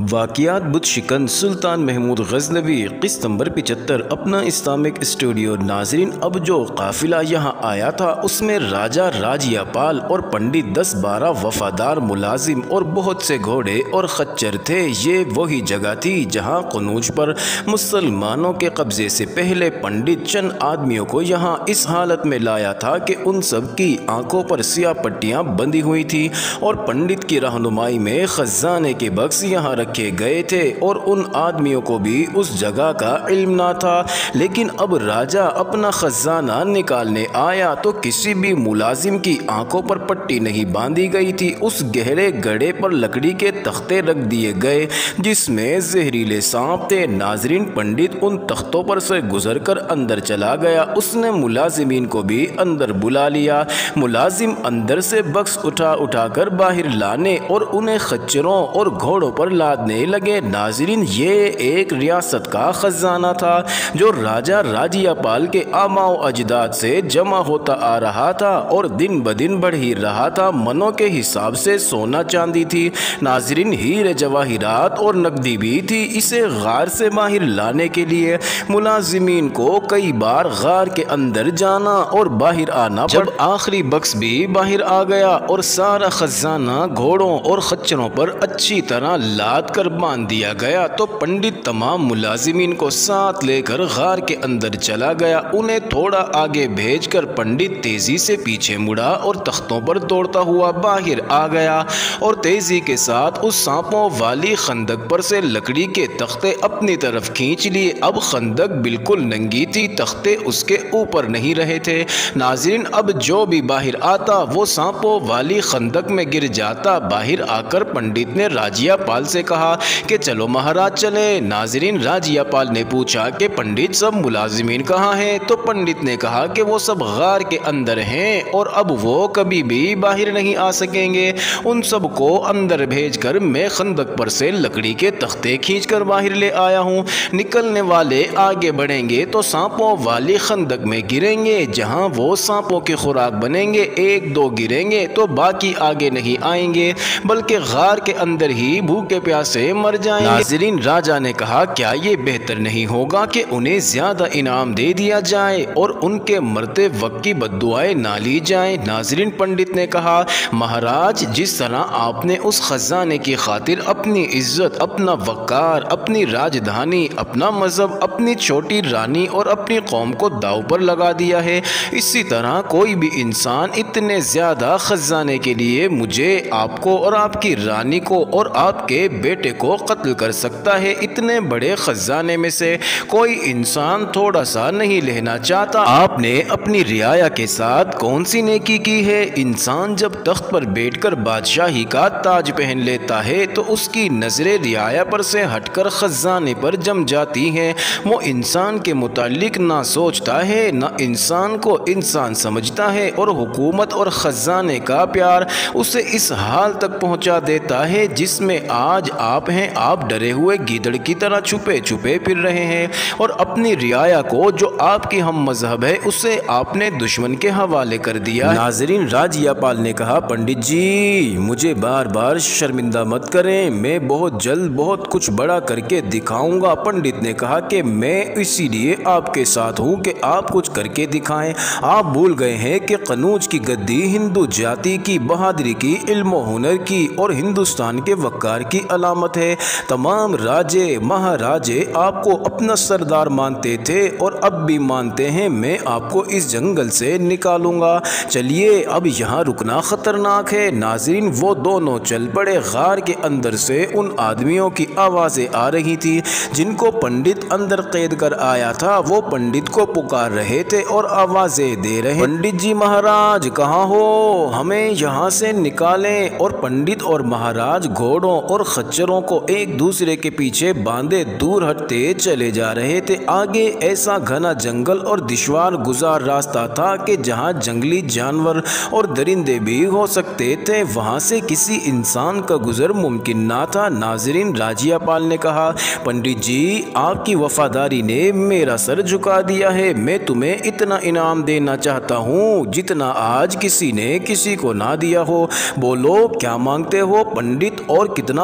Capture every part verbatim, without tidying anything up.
वाक़ियात बुत शिकन सुल्तान महमूद गज़नवी क़िस्त नंबर पचहत्तर अपना इस्लामिक स्टूडियो। नाजरीन, अब जो काफ़िला यहाँ आया था उसमें राजा राजियापाल और पंडित दस बारह वफ़ादार मुलाजिम और बहुत से घोड़े और खच्चर थे। ये वही जगह थी जहाँ कनूज पर मुसलमानों के कब्ज़े से पहले पंडित चंद आदमियों को यहाँ इस हालत में लाया था कि उन सब की आंखों पर स्याह पट्टियाँ बंधी हुई थी और पंडित की रहनुमाई में ख़जाने के बक्स यहाँ रखे गए थे और उन आदमियों को भी उस जगह का इल्म ना था। लेकिन अब राजा अपना खजाना निकालने आया तो किसी भी मुलाजिम की आंखों पर पट्टी नहीं बांधी गई थी। उस गहरे गड्ढे पर लकड़ी के तख्ते रख दिए गए जिसमें जहरीले सांप थे। नाजरीन, पंडित उन तख्तों पर से गुजरकर अंदर चला गया। उसने मुलाजिमीन को भी अंदर बुला लिया। मुलाजिम अंदर से बक्स उठा उठाकर बाहर लाने और उन्हें खच्चरों और घोड़ों पर लादने लगे। नाजरीन, ये एक रियासत का खजाना था जो राजा राजियापाल के आमाओ अजदाद से जमा होता आ रहा था और दिन ब दिन बढ़ ही रहा था। मनों के हिसाब से सोना चांदी थी, नाजरीन हीरे जवाहिरात और नकदी भी थी। इसे गार से बाहर लाने के लिए मुलाजिमीन को कई बार गार के अंदर जाना और बाहर आना। जब आखिरी बक्स भी बाहर आ गया और सारा खजाना घोड़ों और खच्चरों पर अच्छी तरह लाद कर बांध दिया गया तो पंडित तमाम मुलाजिमीन को साथ लेकर गार के अंदर चला गया। उन्हें थोड़ा आगे भेजकर पंडित तेजी से पीछे मुड़ा और तख्तों पर दौड़ता हुआ बाहर आ गया और तेजी के साथ उस सांपों वाली खंदक पर से लकड़ी के तख्ते अपनी तरफ खींच लिए। अब खंदक बिल्कुल नंगी थी, तख्ते उसके ऊपर नहीं रहे थे। नाज़रीन, अब जो भी बाहर आता वो सांपों वाली खंदक में गिर जाता। बाहर आकर पंडित ने राजियापाल से कहा कि चलो महाराज चले। नाजरीन, राजियापाल ने पूछा कि पंडित सब मुलाजिमीन कहाँ हैं? तो पंडित ने कहा कि वो सब गार के अंदर हैं और अब वो कभी भी बाहर नहीं आ सकेंगे। उन सब को अंदर भेजकर मैं खंदक पर से लकड़ी के तख्ते खींचकर बाहर ले आया हूँ। निकलने वाले आगे बढ़ेंगे तो सांपों वाली खंदक में गिरेंगे, जहाँ वो सांपों की खुराक बनेंगे। एक दो गिरेंगे तो बाकी आगे नहीं आएंगे बल्कि गार के अंदर ही भूखे प्यासे मर जाएंगे। नाज़रीन, राजा ने कहा क्या ये बेहतर नहीं होगा कि उन्हें ज्यादा इनाम दे दिया जाए और उनके मरते वक्त की बद्दुआएं ना ली जाए? नाज़रीन, पंडित ने कहा महाराज, जिस तरह आपने उस खजाने की खातिर अपनी इज्जत, अपना वक़ार, अपनी राजधानी, अपना मजहब, अपनी छोटी रानी और अपनी कौम को दाव पर लगा दिया है, इसी तरह कोई भी इंसान इतने ज्यादा खजाने के लिए मुझे, आपको और आपकी रानी को और आपके बेटे को कत्ल कर सकता है। इतने बड़े खजाने में से कोई इंसान थोड़ा सा नहीं लेना चाहता। आपने अपनी रियाया के साथ कौन सी नेकी की है? इंसान जब तख्त पर बैठकर बादशाही का ताज पहन लेता है तो उसकी नजरें रियाया पर से हटकर खजाने पर जम जाती हैं। वो इंसान के मुतालिक ना सोचता है, ना इंसान को इंसान समझता है और हुकूमत और खजाने का प्यार उसे इस हाल तक पहुंचा देता है जिसमें आज आप हैं। आप डरे हुए गीदड़ की तरह छुपे छुपे फिर रहे हैं और अपनी रियाया को जो आपकी हम मजहब है उसे आपने दुश्मन के हवाले कर दिया। नाजरीन, राजियापाल ने कहा पंडित जी, मुझे बार बार शर्मिंदा मत करें, मैं बहुत जल्द बहुत कुछ बड़ा करके दिखाऊंगा। पंडित ने कहा कि मैं इसीलिए आपके साथ हूँ कि आप कुछ करके दिखाएं। आप भूल गए हैं कि कनूज की गद्दी हिंदू जाति की बहादुरी की, इल्म हुनर की और हिंदुस्तान के वक़ार की अलामत है। तमाम राजे महाराजे आपको अपना सरदार मानते थे और अब भी मानते हैं। मैं आपको इस जंगल से निकालूंगा, चलिए अब यहाँ रुकना खतरनाक है। नाज़रीन, वो दोनों चल पड़े। गार के अंदर से उन आदमियों की आवाज़ें आ रही थी जिनको पंडित अंदर कैद कर आया था। वो पंडित को पुकार रहे थे और आवाज़ें दे रहे, पंडित जी महाराज कहाँ हो, हमें यहाँ से निकालें। और पंडित और महाराज घोड़ों और खच्चरों को एक दूसरे के पीछे बांधे दूर हटते चले जा रहे थे। आगे ऐसा घना जंगल और दुश्वार गुजार रास्ता था कि जहाँ जंगली जानवर और दरिंदे भी हो सकते थे, वहाँ से किसी इंसान का गुजर मुमकिन ना था। नाजरीन, राजियापाल ने कहा पंडित जी, आपकी वफादारी ने मेरा सर झुका दिया है। मैं तुम्हें इतना इनाम देना चाहता हूँ जितना आज किसी ने किसी को ना दिया हो। बोलो क्या मांगते हो पंडित, और कितना मांगते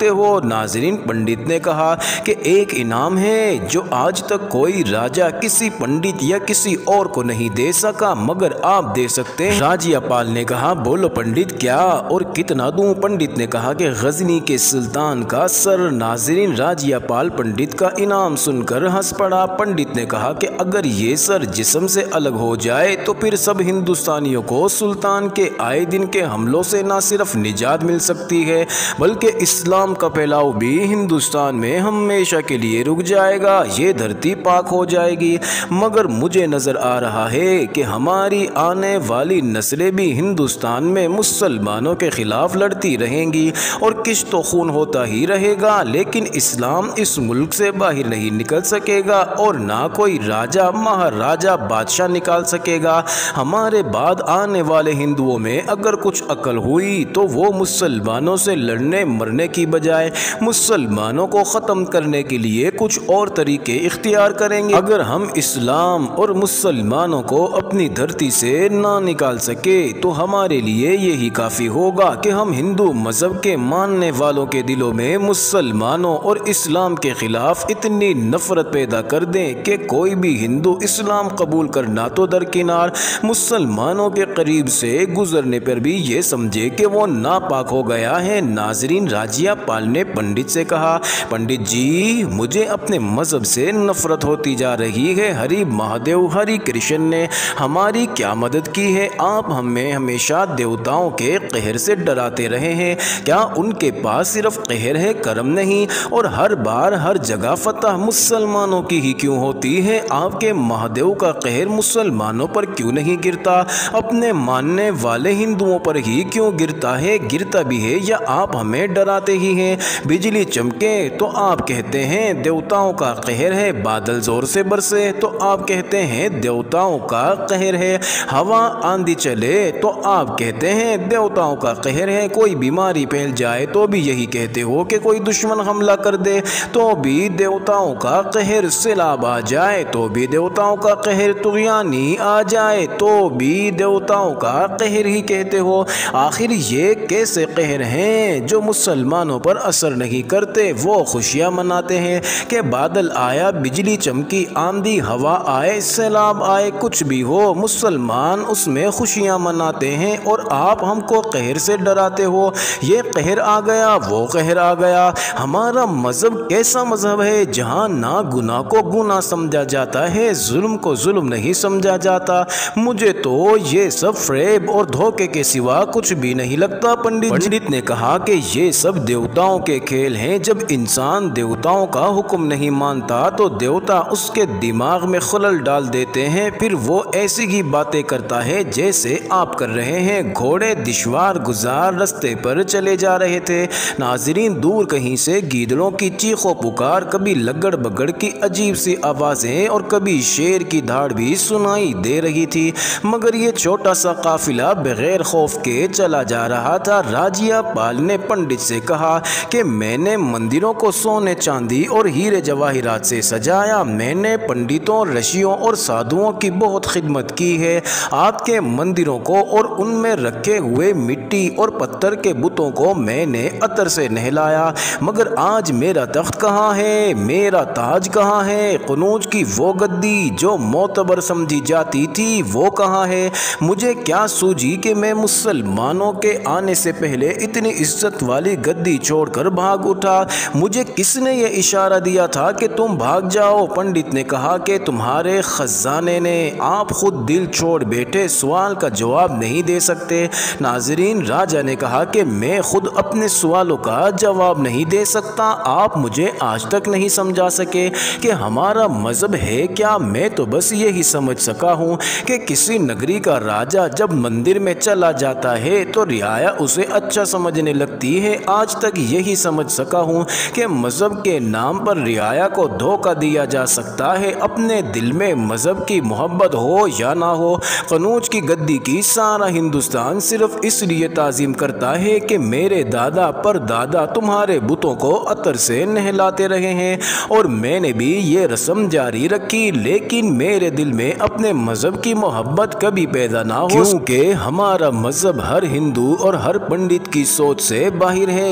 हो? नाजरीन, पंडित ने कहा कि एक इनाम है जो आज तक कोई राजा किसी पंडित या किसी और को नहीं दे सका, मगर आप दे सकते हैं। राजियापाल ने कहा, बोलो पंडित, क्या और कितना दूं? पंडित ने कहा कि गजनी के सुल्तान का सर। नाजरीन, राजियापाल पंडित का इनाम सुनकर हंस पड़ा। पंडित ने कहा कि अगर ये सर जिस्म से अलग हो जाए तो फिर सब हिंदुस्तानियों को सुल्तान के आए दिन के हमलों से न सिर्फ निजात मिल सकती है बल्कि इस्लाम का फैलाव भी हिंदुस्तान में हमेशा के लिए रुक जाएगा, ये धरती पाक हो जाएगी। मगर मुझे नज़र आ रहा है कि हमारी आने वाली नस्लें भी हिंदुस्तान में मुसलमानों के खिलाफ लड़ती रहेंगी और किश तो खून होता ही रहेगा, लेकिन इस्लाम इस मुल्क से बाहर नहीं निकल सकेगा और ना कोई राजा महाराजा बादशाह निकाल सकेगा। हमारे बाद आने वाले हिंदुओं में अगर कुछ अकल हुई तो वो मुसलमानों से लड़ने मरने की बजाय मुसलमानों को ख़त्म करने के लिए कुछ और तरीके इख्तियार करेंगे। अगर हम इस्लाम और मुसलमानों को अपनी धरती से ना निकाल सके तो हमारे लिए यही काफ़ी होगा कि हम हिंदू मज़हब के मानने वालों के दिलों में मुसलमानों और इस्लाम के ख़िलाफ़ इतनी नफ़रत पैदा कर दें कि कोई भी हिंदू इस्लाम कबूल करना तो दरकिनार, मुसलमानों के करीब से गुजरने पर भी ये समझे कि वो नापाक हो गया है। नाजरीन, राजियापाल ने पंडित से कहा, पंडित जी, मुझे अपने मज़हब से नफ़रत होती जा रही है। हरि महादेव हरि कृष्ण ने हमारी क्या मदद की है? आप हमें हमेशा देवताओं के कहर से डराते रहे हैं। क्या उनके पास सिर्फ कहर है, करम नहीं? और हर बार हर जगह फतह मुसलमानों की ही क्यों होती है? आपके महादेव का कहर मुसलमानों पर क्यों नहीं गिरता? अपने मानने वाले हिंदुओं पर ही क्यों गिरता है? गिरता भी है या आप हमें डराते ही हैं? बिजली चमके तो आप कहते हैं देवताओं का कहर है, बादल जोर से बरसे तो आप कहते हैं देवताओं का कहर है, हवा आंधी चले तो आप कहते हैं देवताओं का कहर है, कोई बीमारी फैल जाए तो भी यही कहते हो कि कोई दुश्मन हमला कर दे तो भी देवताओं का कहर, सैलाब आ जाए तो भी देवताओं का कहर, तुगयानी आ जाए तो भी देवताओं का कहर ही कहते हो। आखिर ये कैसे कहर हैं जो मुसलमानों पर असर नहीं करते? वो खुशियाँ मनाते हैं कि बादल आया, बिजली चमकी, आंधी हवा आए, सैलाब आए, कुछ भी हो, मुसलमान उसमें खुशियाँ मनाते हैं और आप हमको कहर से डराते हो। ये कहर आ गया, वो कहर आ गया। हमारा मज़हब कैसा मज़हब है जहाँ ना गुनाह को गुनाह समझा जाता है, जुल्म को जुल्म नहीं समझा जाता? मुझे तो ये सब फ्रेब और धोखे के सिवा कुछ भी नहीं लगता। पंडित पंडित ने कहा कि ये सब देवताओं के खेल हैं। जब इंसान देवताओं का हुक्म नहीं मानता तो देवता उसके दिमाग में खलल डाल देते हैं, फिर वो ऐसी ही बातें करता है जैसे आप कर रहे हैं। घोड़े दिशवार गुजार रास्ते पर चले जा रहे थे। नाजरीन, दूर कहीं से गीदड़ों की चीखों पुकार, कभी लगड़ बगड़ की अजीब सी आवाज़ें और कभी शेर की धाड़ भी सुनाई दे रही थी, मगर ये छोटा सा काफिला बगैर खौफ के चला जा रहा था। राजियापाल ने पंडित से कहा कि मैंने मंदिरों को सोने चांदी और हीरे जवाहिरात से सजाया, मैंने पंडितों, ऋषियों और साधुओं की बहुत खिदमत की है। आपके मंदिरों को और उनमें रखे हुए मिट्टी और पत्थर के बुतों को मैंने अतर से नहलाया, मगर आज मेरा तख्त कहाँ है? मेरा ताज कहाँ है? कनूज की वो गद्दी जो मोतबर समझी जाती थी वो कहाँ है? मुझे क्या सूझी कि मैं मुसलमानों के आने से पहले इतनी इज्जत वाली गद्दी छोड़कर भाग उठा? मुझे किसने ये इशारा दिया था कि तुम भाग जाओ? पंडित ने कहा कि तुम्हारे खजाने ने। आप खुद दिल छोड़ बैठे, सवाल का जवाब नहीं दे सकते। नाजरीन, राजा ने कहा कि मैं खुद अपने सवालों का जवाब नहीं दे सकता। आप मुझे आज तक नहीं समझा सके कि हमारा मज़हब है क्या। मैं तो बस यही समझ सका हूँ कि किसी नगरी का राजा जब मंदिर में चला जाता है तो रियाया उसे अच्छा समझने लगती है। आज तक यही समझ सका हूँ कि मज़हब के नाम पर रियाया को धोखा दिया जा सकता है। अपने दिल में मज़हब की मोहब्बत हो या ना हो, कनूज की गद्दी की सारा हिंदुस्तान सिर्फ इसलिए ताज़ीम करता है कि मेरे दादा पर दादा तुम्हारे बुतों को अतर से नहलाते रहे हैं और मैंने भी ये रस्म जारी रखी, लेकिन मेरे दिल में अपने मज़हब की मोहब्बत कभी पैदा ना हो, क्योंकि हमारा मज़हब हर हिंदू और हर पंडित की सोच से बाहर है। ये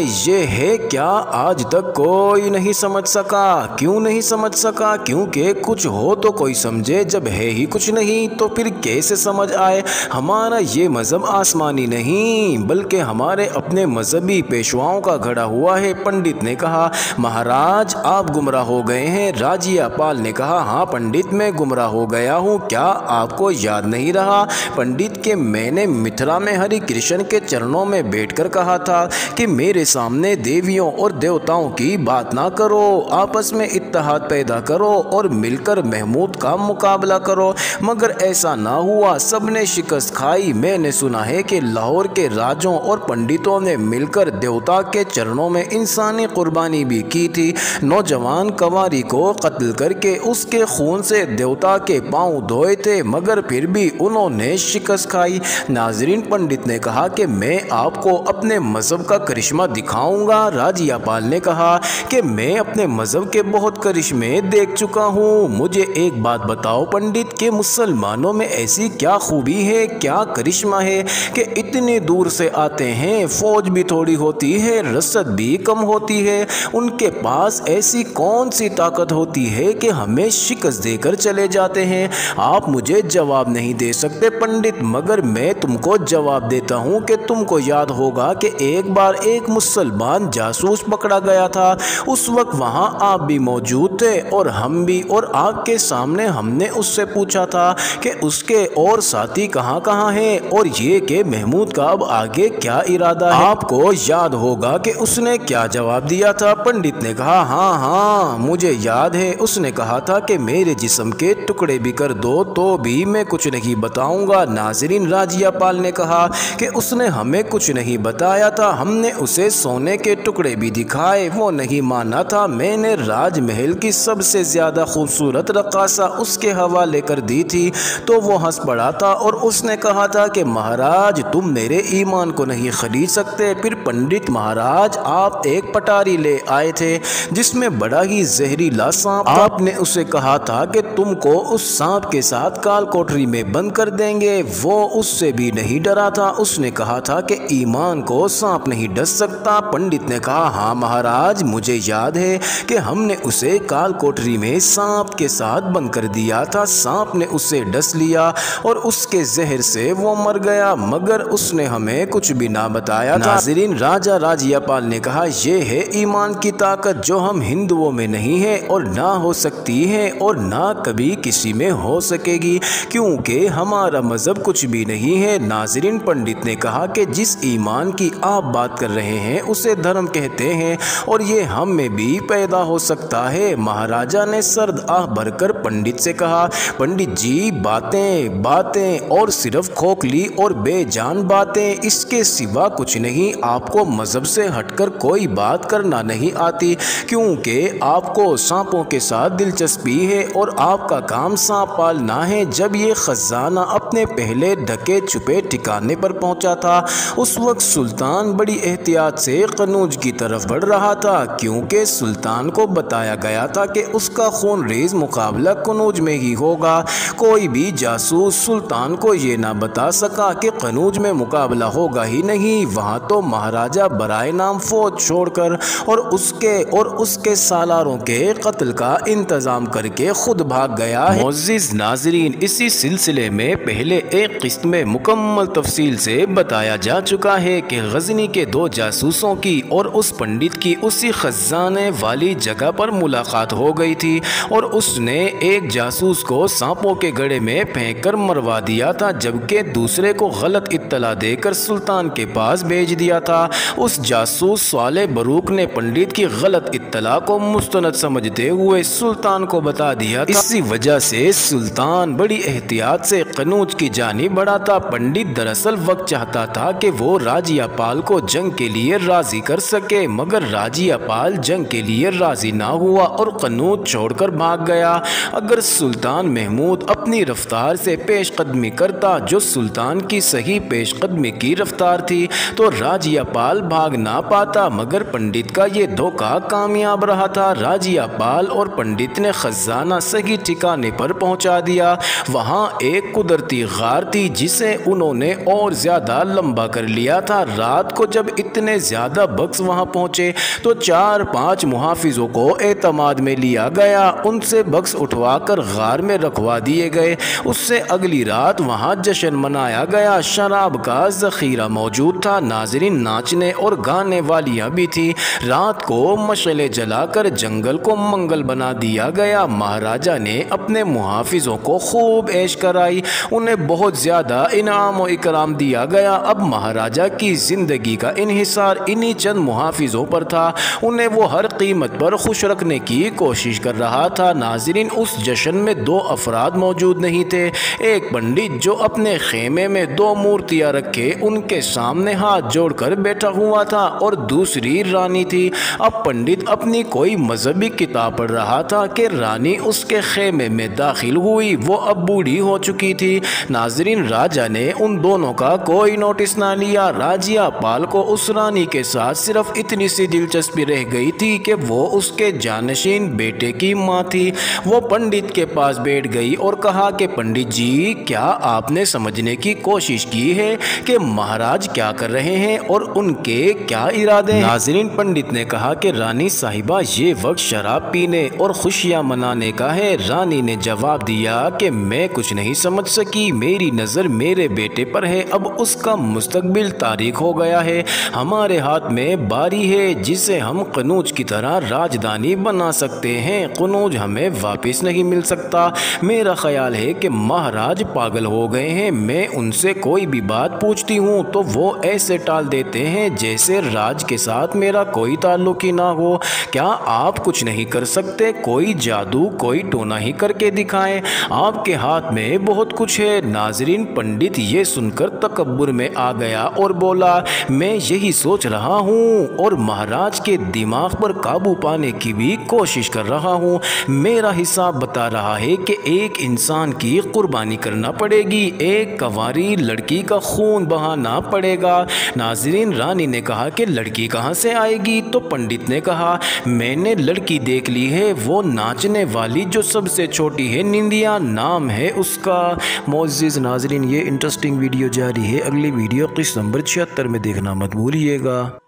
है क्या आज तक कोई नहीं समझ सका। क्यों नहीं समझ सका? क्योंकि कुछ हो तो कोई समझे, जब है ही कुछ नहीं तो फिर कैसे समझ आए। हमारा ये मज़हब आसमानी नहीं बल्कि हमारे अपने मजहबी पेशवाओं का घड़ा हुआ है। पंडित ने कहा, महाराज आप गुमराह हो गए हैं। राजिया पाल ने कहा, हाँ पंडित मैं गुमराह हो गया हूँ, क्या आपको याद नहीं रहा पंडित के मैंने मिथिला में हरि कृष्ण के चरणों में बैठकर कहा था कि मेरे सामने देवियों और देवताओं की बात ना करो, आपस में इत्तेहाद पैदा करो और मिलकर महमूद का मुकाबला करो। मगर ऐसा ना हुआ, सबने शिकस्त खाई। मैंने सुना है कि लाहौर के राजों और पंडितों ने मिलकर देवता के चरणों में इंसानी कुर्बानी भी की थी। नौजवान कंवारी को कत्ल करके उसके खून से देवता के पांव धोए थे, मगर फिर भी उन्होंने शिकस्त खाई। नाजरीन, पंडित ने कहा कि मैं आपको अपने मजहब का करिश्मा दिखाऊंगा। राजिया पाल ने कहा कि मैं अपने मजहब के बहुत करिश्मे देख चुका हूँ। मुझे एक बात बताओ पंडित के मुसलमानों में ऐसी क्या खूबी है, क्या करिश्मा है कि इतनी दूर से आते हैं, फौज भी थोड़ी होती है, रसद भी कम होती है, उनके पास ऐसी कौन सी ताकत होती है कि हमें शिकस्त देकर चले जाते हैं। आप मुझे जवाब नहीं दे सकते पंडित, मगर मैं तुमको जवाब देता हूँ कि तुमको याद होगा कि एक बार एक मुसलमान जासूस पकड़ा गया था। उस वक्त वहाँ आप भी मौजूद थे और हम भी, और आपके सामने हमने उससे पूछा था कि उसके और साथी कहाँ कहाँ हैं और ये कि महमूद का अब आगे क्या इरादा है। आपको याद होगा कि उसने क्या जवाब दिया था। पंडित ने कहा, हाँ हाँ मुझे याद है। उसने कहा था कि मेरे जिस्म के टुकड़े भी कर दो तो भी मैं कुछ नहीं बताऊंगा। नाजरीन, राजिया पाल ने कहा कि उसने हमें कुछ नहीं बताया था, हमने उसे सोने के टुकड़े भी दिखाए, वो नहीं माना था। मैंने राजमहल की सबसे ज्यादा खूबसूरत रक्कासा उसके हवाले कर दी थी तो वो हंस पड़ा था और उसने कहा था कि महाराज तुम मेरे ईमान को नहीं खरीद सकते। फिर पंडित महाराज आप एक पटारी ले आए थे जिसमें बड़ा ही जहरीला सांप। आपने उसे कहा था कि तुमको उस सांप के साथ काल कोठरी में बंद कर देंगे। वो उससे भी नहीं डरा था, उसने कहा था कि ईमान को सांप नहीं डस सकता। पंडित ने कहा, हाँ महाराज मुझे याद है कि हमने उसे काल कोठरी में सांप के साथ बंद कर दिया था। सांप ने उसे डस लिया और उसके जहर से वो मर गया, मगर उसने हमें कुछ भी ना बताया था। नाज़रीन, राजा राजिया पाल ने कहा, ये है ईमान की ताकत जो हम हिंदुओं में नहीं है और ना हो सकती है और ना कभी किसी में हो सकेगी, क्योंकि हमारा मजहब कुछ भी नहीं है। नाज़रीन, पंडित ने कहा कि जिस ईमान की आप बात कर रहे हैं उसे धर्म कहते हैं और ये हम में भी पैदा हो सकता है। महाराजा ने सर्द आह भरकर पंडित से कहा, पंडित जी बातें बातें और सिर्फ खोखली और बेजान बातें, इसके सिवा कुछ नहीं। आपको मजहब से हटकर कोई बात करना नहीं आती, क्योंकि आपको सांपों के साथ दिलचस्पी है और आपका काम सांप पालना है। जब ये खजाना अपने पहले ढके छुपे ठिकाने पर पहुंचा था उस वक्त सुल्तान बड़ी एहतियात से कनूज की तरफ बढ़ रहा था, क्योंकि सुल्तान को बताया गया था कि उसका खून रेज मुकाबला कनूज में ही होगा। कोई भी जासूस सुल्तान को ये ना बता सका कि कनूज में मुकाबला होगा ही नहीं। वहाँ तो महाराजा बराए नाम फौज छोड़कर और उसके और उसके सालारों के कत्ल का इंतजाम करके खुद भाग गया है। मोअज़्ज़िज़ नाज़रीन, इसी सिलसिले में पहले एक किस्त में मुकम्मल तफसील से बताया जा चुका है कि गजनी के दो जासूसों की और उस पंडित की उसी खजाने वाली जगह पर मुलाकात हो गई थी और उसने एक जासूस को सांपों के गड़े में फेंक कर मरवा दिया था, जबकि दूसरे को गलत इत्तला देकर सुल्तान के पास भेज दिया था। उस जासूस स्वाले बरूक ने पंडित की गलत इत्तला को मुस्तनद समझते हुए सुल्तान को बता दिया था। इसी वजह से सुल्तान बड़ी एहतियात से कनूज की जानिब बढ़ा था। पंडित दरअसल वक्त चाहता था कि वो राजिया पाल को जंग के लिए राजी कर सके, मगर राजिया पाल जंग के लिए राजी ना हुआ और कनूज छोड़कर भाग गया। अगर सुल्तान महमूद अपनी रफ्तार से पेशकदमी करता जो सुल्तान की सही पेशकदमी की रफ्तार थी तो राजिया पाल भाग ना पाता, मगर पंडित का ये धोखा कामयाब रहा था। राजिया पाल और पंडित ने खजाना सही ठिकाने पर पहुंचा दिया। वहां एक कुदरती गार थी जिसे उन्होंने और ज्यादा लंबा कर लिया था। रात को जब इतने ज्यादा बख्श वहां पहुंचे तो चार पांच मुहाफिजों को एतमाद में लिया गया, उनसे बख्श उठवाकर गार में रखवा दिए गए। उससे अगली रात वहां जश्न मनाया गया। शराब का जखीरा मौजूद था। नाजरीन, नाचने और गाने वालियां भी थी। रात को मशले जलाकर जंगल को मंगल बना दिया गया। महाराजा ने अपने मुहाफिजों को खूब ऐश कराई, उन्हें बहुत ज्यादा इनाम और इकराम दिया गया। अब महाराजा की जिंदगी का इन्हिसार इन्हीं चंद मुहाफिजों पर था। उन्हें वो हर कीमत पर खुश रखने की कोशिश कर रहा था। नाजरीन, उस जश्न में दो अफराद मौजूद नहीं थे। एक पंडित जो अपने खेमे में दो मूर्तियां रखे उनके सामने हाथ जोड़कर बैठा हुआ था, और दूसरी रानी थी। अब पंडित अपनी कोई मजहबी किताब पढ़ रहा था कि रानी उसके खेमे में दाखिल हुई। वो अब बूढ़ी हो चुकी थी। नाजरीन, राजा ने उन दोनों का कोई नोटिस ना लिया। राजिया पाल को उस रानी के साथ सिर्फ इतनी सी दिलचस्पी रह गई थी कि वो उसके जानशीन बेटे की माँ थी। वो पंडित के पास बैठ गई और कहा कि पंडित जी, क्या आपने समझने की कोशिश की है कि महाराज क्या कर रहे हैं और उनके क्या इरादे हैं? नाजरीन, पंडित ने कहा कि रानी साहिबा, ये वक्त शराब पीने और खुशियां मनाने का है। रानी ने जवाब दिया कि मैं कुछ नहीं समझ सकी, मेरी नज़र मेरे बेटे पर है। अब उसका मुस्तकबिल तारीख हो गया है। हमारे हाथ में बारी है जिसे हम कनूज की तरह राजधानी बना सकते हैं। कनूज हमें वापस नहीं मिल सकता। मेरा ख्याल है कि महाराज पागल हो गए हैं। मैं उनसे कोई भी बात पूछती हूँ तो वो ऐसे टाल देते हैं जैसे राज के साथ मेरा कोई ताल्लुक ही ना हो। क्या आप कुछ नहीं कर सकते? कोई जादू, कोई टोना ही करके दिखाएं। आपके हाथ में बहुत कुछ है। नाजरीन, पंडित ये सुनकर तकब्बुर में आ गया और बोला, मैं यही सोच रहा हूँ और महाराज के दिमाग पर काबू पाने की भी कोशिश कर रहा हूँ। मेरा हिसाब बता रहा है कि एक इंसान की कुर्बानी करना पड़ेगी, एक कंवारी लड़की का खून बहाना पड़ेगा। नाजरीन, रानी ने कहा कि लड़की कहाँ से आएगी? तो पंडित ने कहा, मैंने लड़की देख ली है, वो नाचने वाली जो सबसे छोटी है, निंदिया नाम है उसका। मोअज़्ज़िज़ नाजरीन, ये इंटरेस्टिंग वीडियो जारी है। अगली वीडियो किस्त नंबर छिहत्तर में देखना मत भूलिएगा।